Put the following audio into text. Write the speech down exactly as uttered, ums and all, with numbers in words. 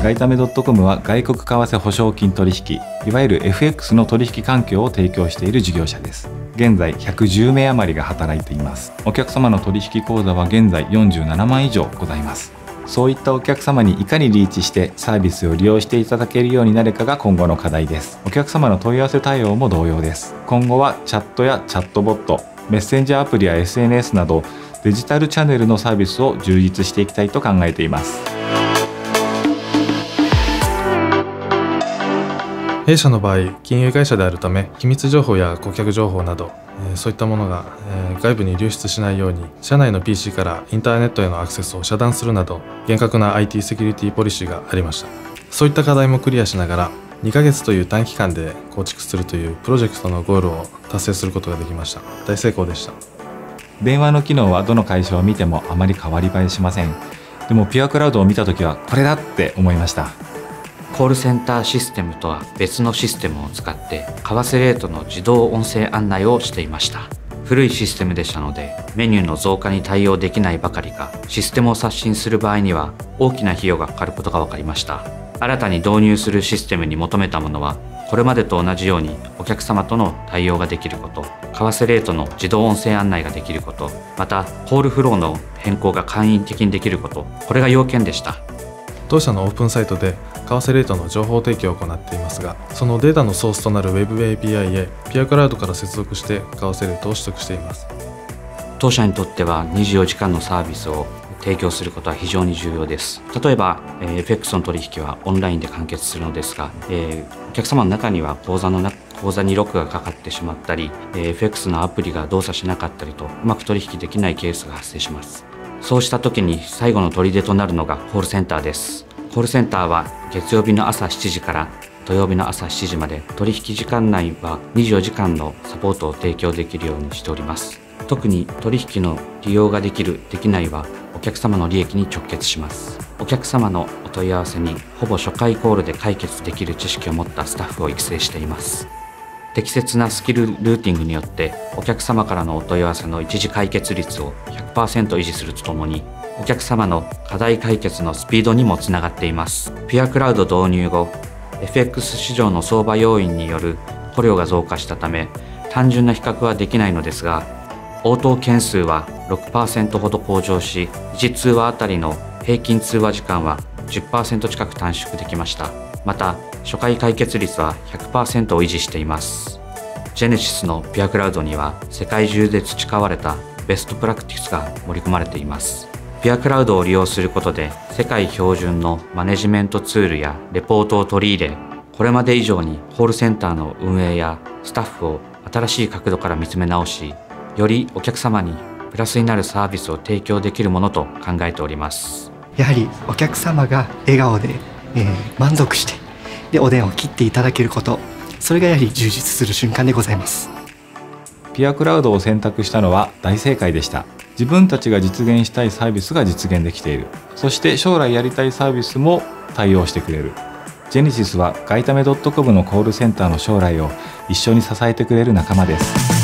外為 .com は外国為替保証金取引、いわゆる エフエックス の取引環境を提供している事業者です。現在ひゃくじゅうめい余りが働いています。お客様の取引口座は現在よんじゅうななまん以上ございます。そういったお客様にいかにリーチしてサービスを利用していただけるようになるかが今後の課題です。お客様の問い合わせ対応も同様です。今後はチャットやチャットボット、メッセンジャーアプリや エスエヌエス などデジタルチャンネルのサービスを充実していきたいと考えています。 弊社の場合、金融会社であるため、機密情報や顧客情報など、えー、そういったものが、えー、外部に流出しないように、社内の ピーシー からインターネットへのアクセスを遮断するなど、厳格な アイティー セキュリティポリシーがありました。そういった課題もクリアしながら、にかげつという短期間で構築するというプロジェクトのゴールを達成することができました。大成功でした。 電話の機能はどの会社を見てもあまり変わり映えしません。でもピュアクラウドを見たときはこれだって思いました。 コールセンターシステムとは別のシステムを使って為替レートの自動音声案内をしていました。古いシステムでしたのでメニューの増加に対応できないばかりか、システムを刷新する場合には大きな費用がかかることが分かりました。新たに導入するシステムに求めたものはこれまでと同じようにお客様との対応ができること、為替レートの自動音声案内ができること、またコールフローの変更が簡易的にできること、これが要件でした。 当社のオープンサイトで為替レートの情報提供を行っていますが、そのデータのソースとなる Web エーピーアイ へピュアクラウドから接続して為替レートを取得しています。 当社にとってはにじゅうよじかんのサービスを提供することは非常に重要です。例えば エフエックス の取引はオンラインで完結するのですが、えー、お客様の中には口座の中口座にロックがかかってしまったり、エフエックス のアプリが動作しなかったりとうまく取引できないケースが発生します。そうした時に最後の砦となるのがコールセンターです。コールセンターは月曜日の朝しちじから土曜日の朝しちじまで取引時間内はにじゅうよじかんのサポートを提供できるようにしております。特に取引の利用ができるできないはお客様の利益に直結します。お客様のお問い合わせにほぼ初回コールで解決できる知識を持ったスタッフを育成しています。適切なスキルルーティングによってお客様からのお問い合わせの一時解決率を ひゃくパーセント 維持するとともに、お客様の課題解決のスピードにもつながっています。ピュアクラウド導入後、エフエックス 市場の相場要因による雇料が増加したため、単純な比較はできないのですが、応答件数は ろくパーセント ほど向上し、いち通話あたりの平均通話時間は じゅっパーセント 近く短縮できました。また、初回解決率は ひゃくパーセント を維持しています。ジェネシスのピュアクラウドには世界中で培われたベストプラクティスが盛り込まれています。ピュアクラウドを利用することで世界標準のマネジメントツールやレポートを取り入れ、これまで以上にコールセンターの運営やスタッフを新しい角度から見つめ直し、よりお客様にプラスになるサービスを提供できるものと考えております。 やはりお客様が笑顔で、えー、満足してでお電話を切っていただけること、それがやはり充実する瞬間でございます。 ピュアクラウドを選択したのは大正解でした。自分たちが実現したいサービスが実現できている。そして将来やりたいサービスも対応してくれる。ジェネシスは外為 .com のコールセンターの将来を一緒に支えてくれる仲間です。